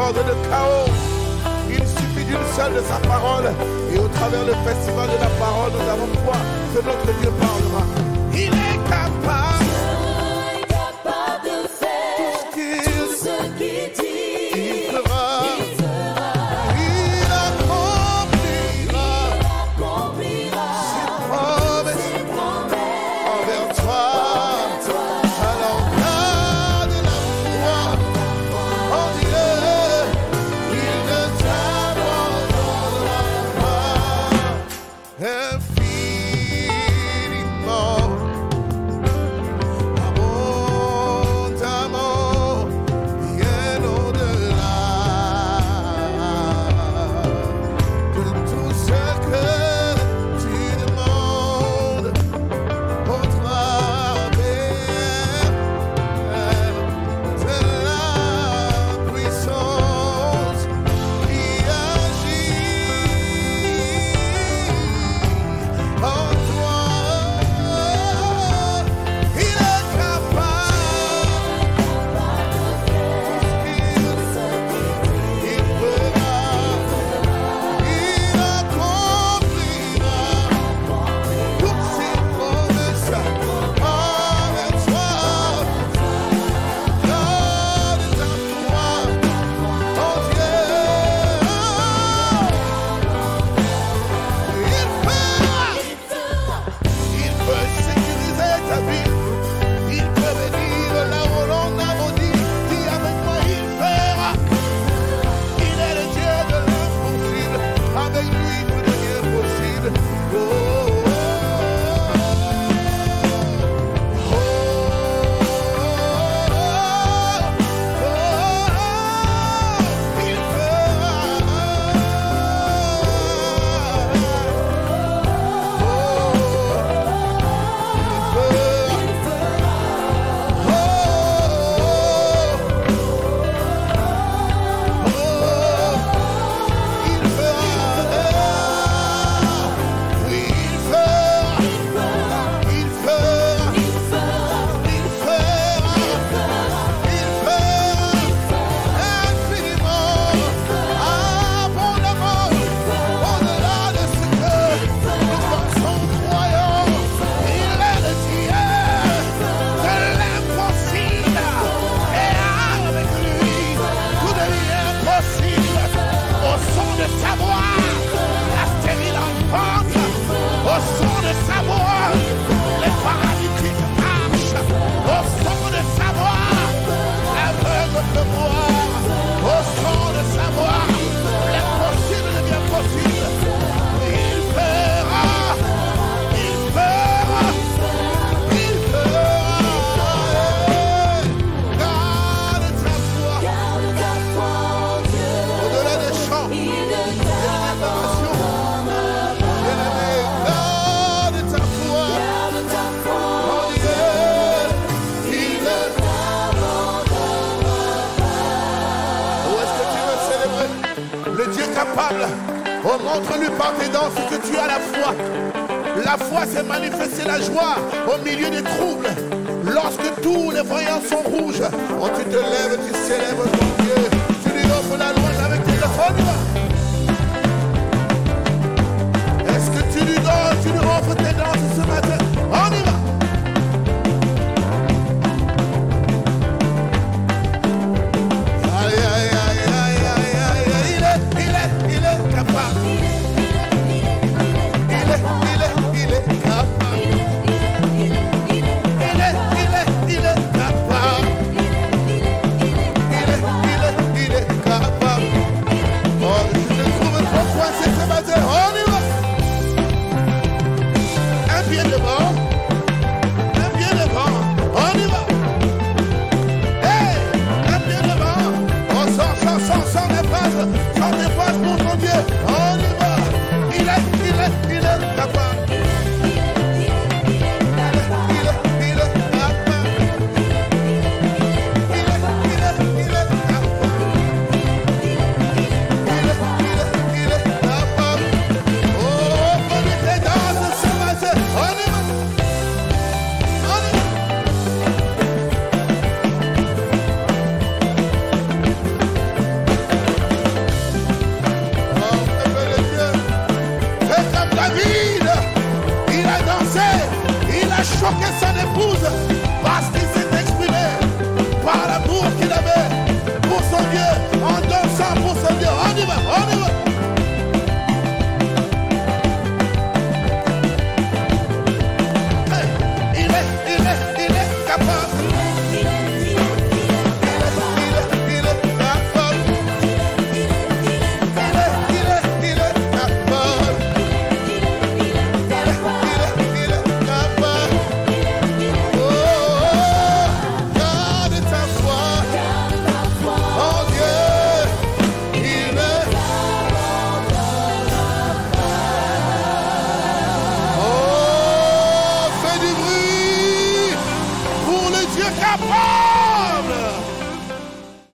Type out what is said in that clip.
désordre, de chaos. Il suffit d'une seule de sa parole. Et au travers du festival de la parole, nous avons foi que notre Dieu parlera. Il est capable. De faire tout ce qu'il dit. Il fera. Il accomplira ses promesses envers toi. Alors garde la foi en Dieu. Il ne t'abandonnera pas infiniment. Oh, montre-lui par tes danses que tu as la foi. La foi, c'est manifester la joie au milieu des troubles. Lorsque tous les voyants sont rouges, oh, tu te lèves, tu célèbres ton Dieu. Tu lui offres la louange avec tes offrandes. Est-ce que tu lui donnes, tu lui offres tes danses ce matin? On y va. choqué son épouse parce qu'il s'est exprimé par l'amour qu'il avait pour son Dieu, en dansant pour son Dieu. On y va, on y va. Il est capable. Capable.